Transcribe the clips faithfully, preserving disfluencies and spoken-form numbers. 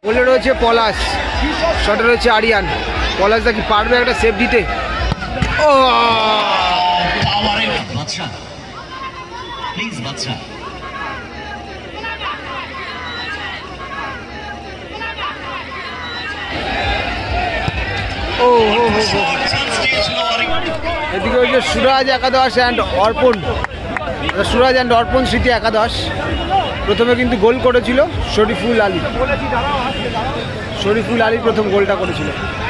গোলে রয়েছে পলাশ, শটে রয়েছে আরিয়ান। পলাশ দা কি পারবে একটা সেভ দিতে? ও বাদশা, প্লিজ বাদশা। ও এদিকে হচ্ছে সুরাজ একাদশ অ্যান্ড অর্পণ, সুরাজ অ্যান্ড অর্পণ স্মৃতি একাদশ। প্রথমে কিন্তু গোল করেছিল শরীফুল আলী, শরীফুল আলী প্রথম গোলটা করেছিল।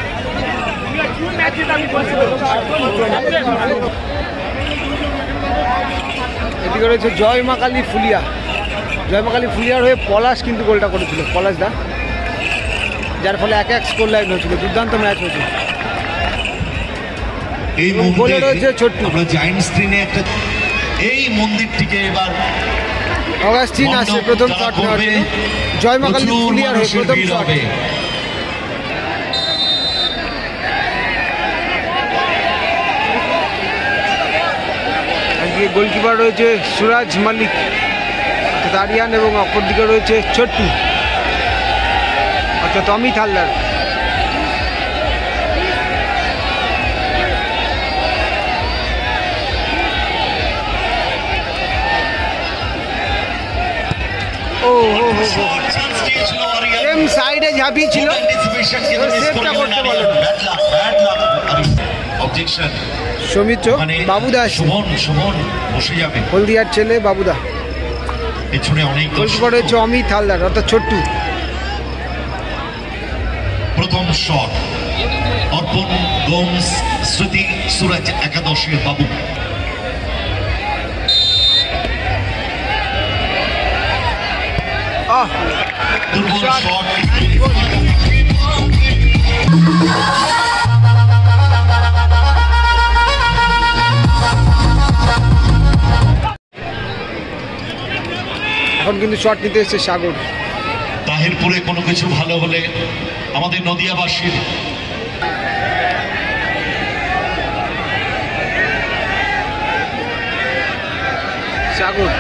এদিকে রয়েছে জয় মা কালী ফুলিয়া, জয় মা কালী ফুলিয়ার হয়ে পলাশ কিন্তু গোলটা করেছিল, পলাশ দা, যার ফলে এক এক স্কোর লাইন হয়েছিল। দুর্দান্ত ম্যাচ হয়েছিল। এই গোলে রয়েছে ছোট্টু, আমরা জায়ান্ট স্ক্রিনে একটা এই মন্দিরটিকে এবার অগাস্টিন আসছে প্রথম শট নেওয়ার জন্য। জয় মা কালী ফুলিয়ার হয়ে প্রথম শট। গোলকিপার রয়েছে সুরাজ মালিক আরিয়ান এবং অপরদিকে রয়েছে ছোট্টু অর্থাৎ অমিত হালদার। ও হো হো এম সাইডে ঝাঁপিয়ে ছিল, সেভটা করতে পারল না। সৌমিত্র বাবুদা, সুমন সুমন বসে যাবে, হলদিয়ার ছেলে বাবুদা। পেছনে অনেক গোলকিপার হচ্ছে অমিত হালদার অর্থাৎ ছোট্টু। প্রথম শট অর্পণ গোমস স্মৃতি সুরাজ একাদশের বাবু। দুর্বল শট, এখন কিন্তু শট নিতে এসছে সাগর। তাহিরপুরে কোনো কিছু ভালো হলে আমাদের নদিয়াবাসীর সাগর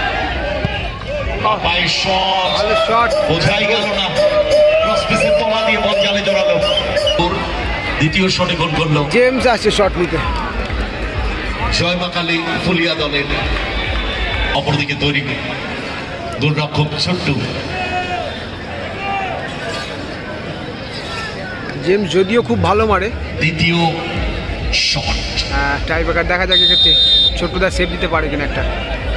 পায়ের শট, ভালো শট, বোঝাই গেল না, ক্রসপিসের তলা দিয়ে বল জালে জড়ালো। দ্বিতীয় শটে গোল করলো জেমস আসছে শট নিতে। জয় মা কালী ফুলিয়া দলের অপরদিকে তৈরি গোলরক্ষক ছোট্টু। জেমস যদিও খুব ভালো মারে। দ্বিতীয় শট, হ্যাঁ টাই ব্রেকার দেখা যাক এক্ষেত্রে ছোট্টুদা সেভ দিতে পারে কিনা একটা।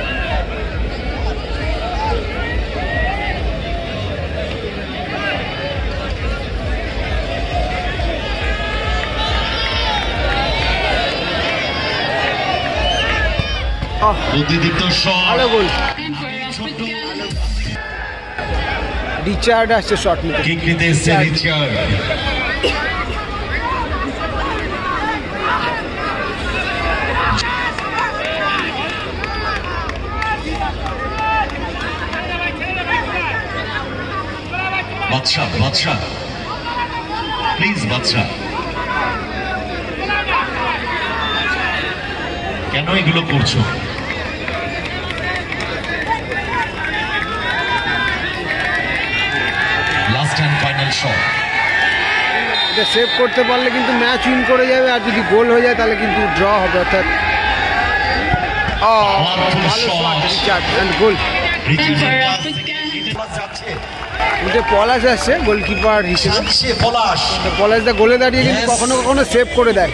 বুদ্ধিদীপ্ত শট, ভালো গোল। রিচার্ড আসছে শট নিতে। কিক নিতে এসছে রিচার্ড। বাদশা, বাদশা প্লিজ বাদশা, কেন এগুলো করছো? লাস্ট এন্ড ফাইনাল শট, এটা সেভ করতে পারলে কিন্তু ম্যাচ উইন করে যাবে, আর যদি গোল হয়ে যায় তাহলে কিন্তু ড্র হবে। অর্থাৎ গোল পলাশ আসছে গোলকিপার হিসেবে। পলাশ পলাশ দা গোলে দাঁড়িয়ে কিন্তু কখনো কখনো সেভ করে দেয়।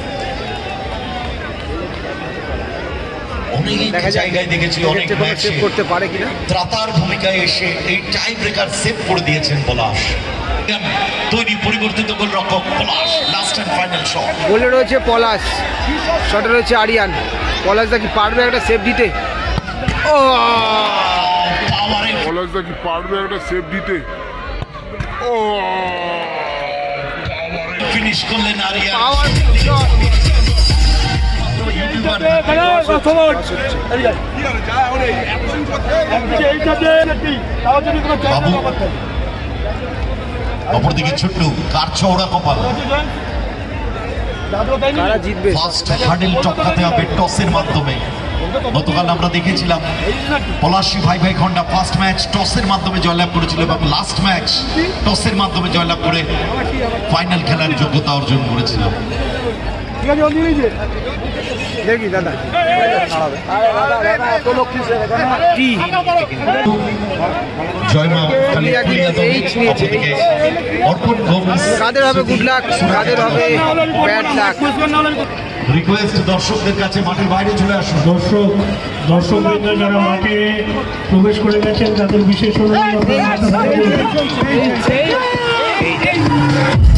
দেখা জায়গায় দেখেছি অনেক ম্যাচে সেভ করতে পারে কিনা, ত্রাতার ভূমিকায় এসে এই টাই ব্রেকার সেভ করে দিয়েছেন পলাশ। তৈরি পরিবর্তিত গোলরক্ষক Palash, last and final shot. গোলে রয়েছে পলাশ, শটে রয়েছে আরিয়ান। পলাশ দা কি পারবে একটা সেভ দিতে? ও পলাশ দা কি পারবে একটা সেভ দিতে? ও ফিনিশ করলেন আরিয়ান। অপরদিকে ছোট্টু, কার চওড়া কপাল, কারা জিতবে? ফার্স্ট হার্ডেল টপকাতে হবে টসের মাধ্যমে। গতকাল আমরা দেখেছিলাম পলাশী ভাই ভাই খন্ডা ফার্স্ট ম্যাচ টসের মাধ্যমে জয়লাভ করেছিল এবং লাস্ট ম্যাচ টসের মাধ্যমে জয়লাভ করে ফাইনাল খেলার যোগ্যতা অর্জন করেছিল। দেখি দাদা কি জয়মা কালী ফুলিয়া দলের পক্ষ থেকে অর্পণ গোবিন্দ কাদের হবে গুড লাক, কাদের হবে ব্যাড লাক। রিকোয়েস্ট দর্শকদের কাছে মাঠের বাইরে চলে আসুন। দর্শক দর্শকবৃন্দ যারা মাঠে প্রবেশ করে গেছেন তাদের বিশেষ অনুরোধ আপনারা মাঠে থাকুন।